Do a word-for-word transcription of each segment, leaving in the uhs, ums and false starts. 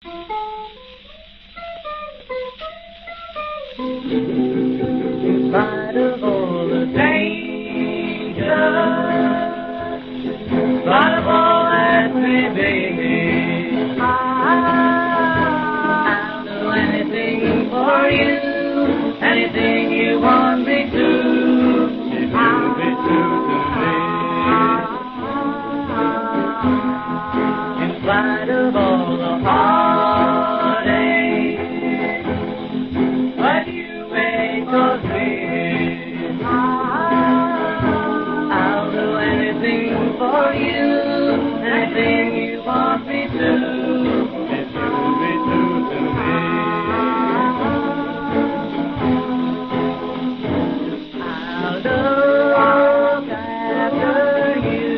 In spite of all the danger, in spite of all that may be, I'll do anything for you, anything you want me to. If you'll be true to me, in spite of all the heartache, but you may cause me. I'll do anything for you, anything you want me to. If you'll be true to me, I'll look after you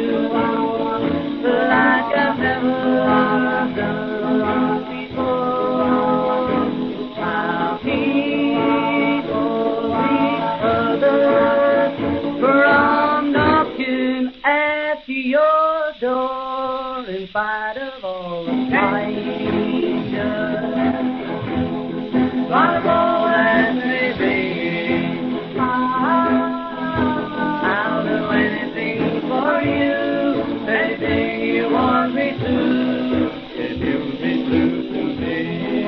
like I've never done before. I'll keep all each other from knocking at your door in spite of all the danger, in spite of all that may be. I'll do anything for you, anything you want me to, if you'll be true to me.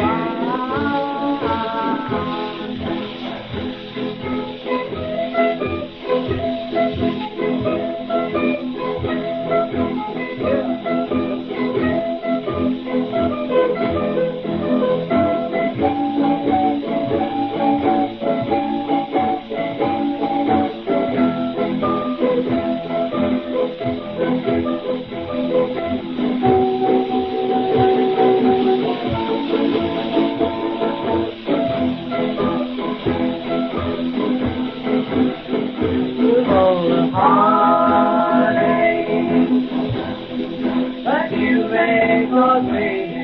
With all the heartache, but you may cause me.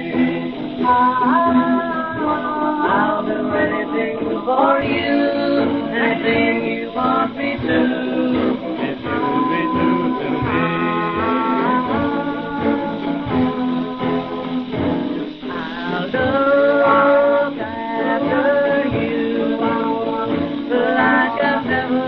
I'll do anything for you, anything you want me to, if you'll be true to me. I'll look after you like I've never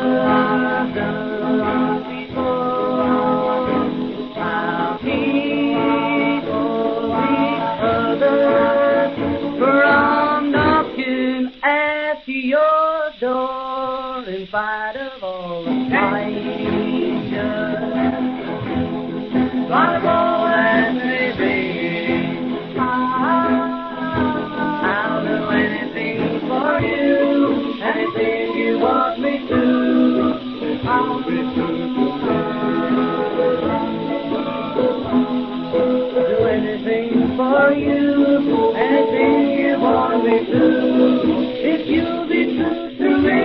done before. I'll keep all each other from knocking at your door in spite of all the danger, in spite of all that may be. I'll do anything for you, anything you want me to. I'll be true to me. Do anything for you, anything you want me to. If you'll be true to me.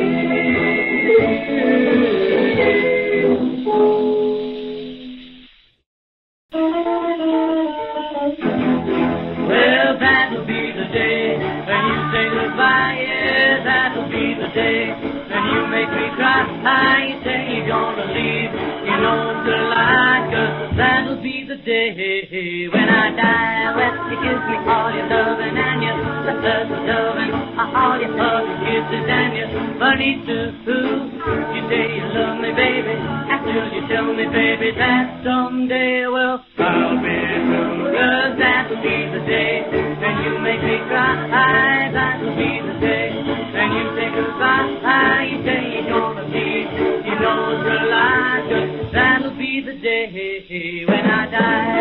Well, that'll be the day when you say goodbye. Yeah, that'll be the day when you make me cry. You say you're gonna leave, you know it's a lie, 'cause that'll be the day when I die. Well, you give me all your loving and your loving, all your hugs, kisses and your money too. You say you love me, baby, until you tell me, baby, that someday, well, I'll be through. 'Cause that'll be the day when you make me cry. That'll be the day when you say goodbye. You say you're gonna leave, you know it's a lie, 'cause that'll be the day when I die.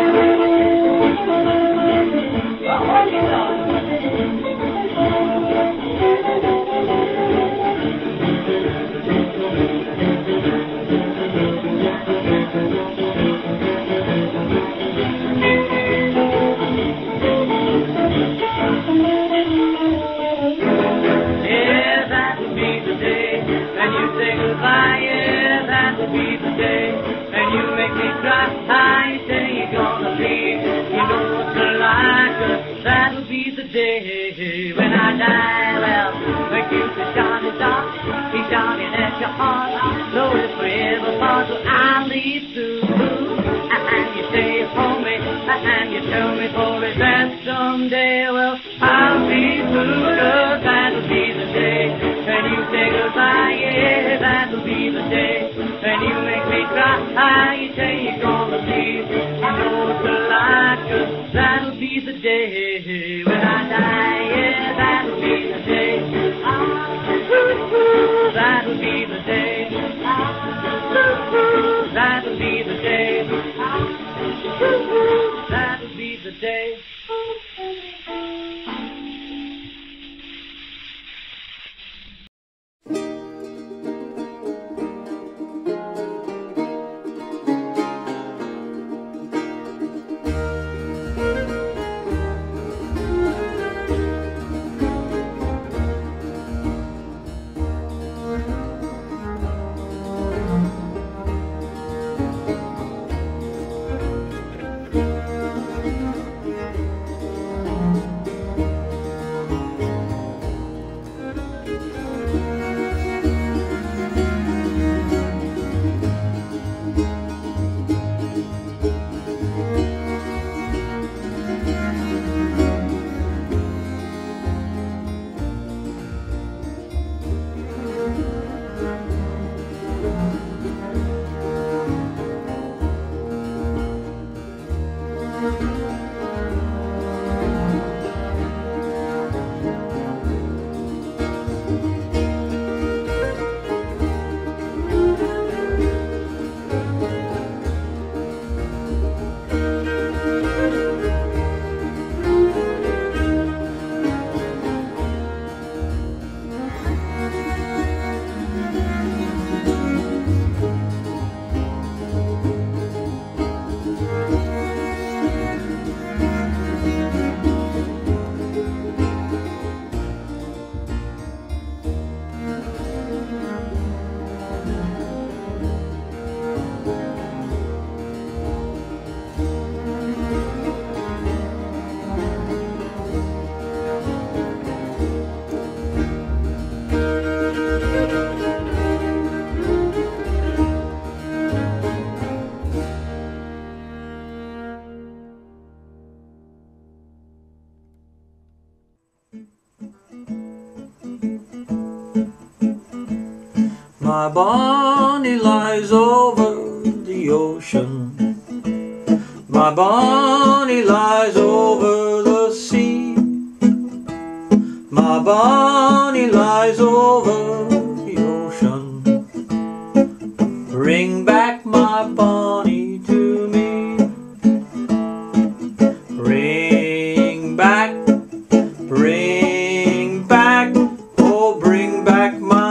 Oh, you know. Day when I die, well, the Cupid shot his dart, he shot it at your heart, so if we ever part, so I'll leave too, and you say for me, and you tell me for it that someday. day. Well, I'll be through, 'cause that'll be the day. And you say goodbye, yeah, that'll be the day. And you make me cry, you say you're gonna leave. You know it's a lie, 'cause that'll be the day. When I die, yeah, that'll be the day. That'll be the day. That'll be the day. That'll be the day. My Bonnie lies over the ocean. My Bonnie lies over the sea. My Bonnie lies over the ocean. Bring back my Bonnie to me. Bring back, bring back, oh bring back my